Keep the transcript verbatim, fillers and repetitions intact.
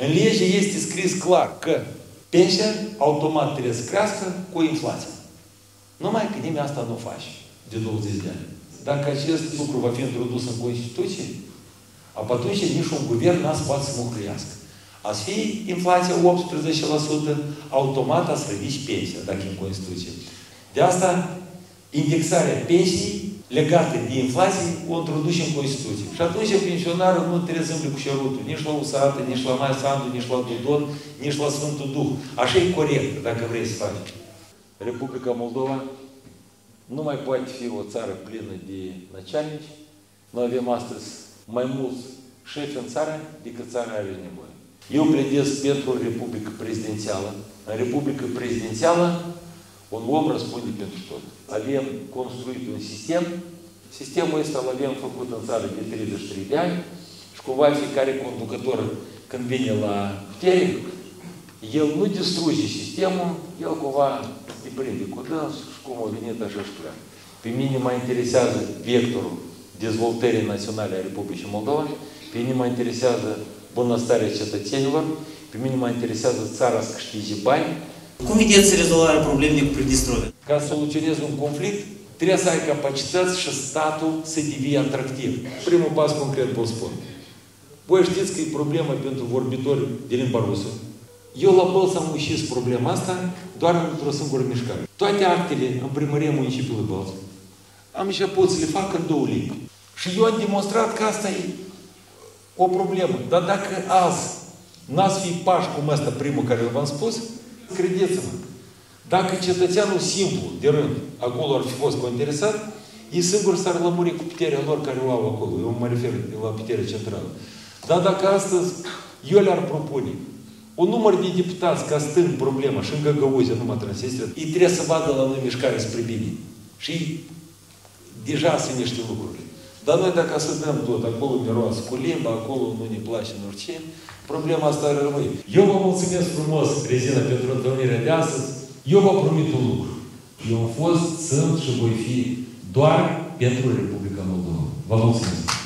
În lege este scris clar că pensia automat trebuie să crească cu inflația. Numai că nimeni asta nu face de douăzeci de ani. Dacă acest lucru va fi introdus în Constituție, atunci nici un guvern n-a să poate să măcluiască. Ați fi inflația optsprezece la sută, automat ați ridici pensia, dacă e în Constituție. De asta, indexarea pensiei legată de inflație o introduce în Constituție. Și atunci pensionarul nu trebuie să îmble cu șerutul, nici la usată, nici la Maia Sandu, nici la Dodon, nici la Sfântul Duh. Așa e corect, dacă vrei să faci. Republica Moldova nu mai poate fi o țară plină de начальnici. Noi avem astăzi mai mulți șefi în țară decât țara are nevoie. Eu pledez pentru o republică prezidențială. În republică prezidențială, un om răspunde pentru tot. Avem construit un sistem. Sistemul ăsta îl avem făcut în țară de treizeci și trei de ani și cumva fiecare conducător, când vine la putere, el nu distruge sistemul, el cumva îi prinde cu dâns și cum a venit așa și pleacă. Pe mine mă interesează vectorul dezvoltării naționale a Republicii Moldova, pe mine mă interesează bunăstarea cetățenilor, pe mine mă interesează țara să câștige bani. Cum vedeți rezolvarea problemei cu Pridnistrovia? Ca să soluționezi un conflict, trebuie să ai capacități și statul să devii atractiv. Primul pas concret vă spun. Voi știți că e problemă pentru vorbitori de limba rusă. Eu la Bălți am ușit problema asta doar într-o singură mișcare. Toate actele în primăria municipiului Bălți am început să le fac în două limbi. Și eu am demonstrat că asta e o problemă. Dar dacă azi n-ați fi pași cum ăsta primul care v-am spus, credeți-mă, dacă cetățeanul simplu, de rând, acolo ar fi fost interesat, ei singur s-ar lămuri cu puterea lor care o au acolo. Eu mă refer la puterea centrală. Dar dacă astăzi eu le-ar propune un număr de deputați ca stâng problema și în Găgăuzia, numai Transnistria, ei trebuie să vadă la noi mișcare spre bine. Și deja sunt niște lucruri. Dar noi dacă să dăm tot, acolo miroase cu limba, acolo nu ne place nu ce, problema asta rămâne. Eu vă mulțumesc frumos, Rezina, pentru întâlnirea de astăzi. Eu vă promit un lucru. Eu am fost, sunt și voi fi doar pentru Republica Moldova. Vă mulțumesc!